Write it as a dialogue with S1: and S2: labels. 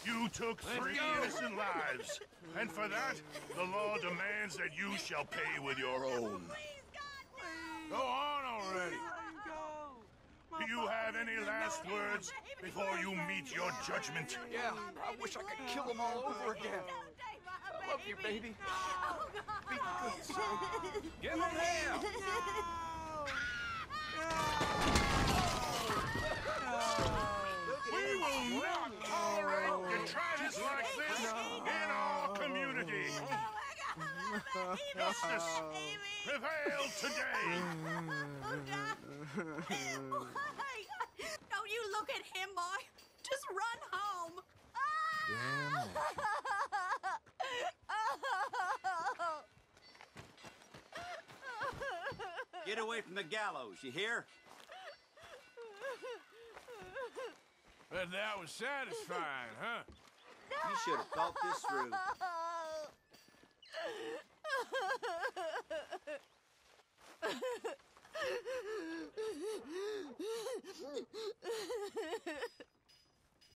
S1: You took 3 innocent lives, and for that, the law demands that you shall pay with your own.
S2: Go on already.
S1: Do you have any last words before you meet your judgment?
S3: Yeah, I wish I could kill them all over again. I love you, baby. Be good, son.
S2: Give him hell.
S1: We will not tolerate detritus like this in our community. Justice prevail today.
S4: Don't you look at him, boy. Just run home.
S5: Get away from the gallows, you hear?
S2: But that was satisfying, huh?
S5: You should have thought this through.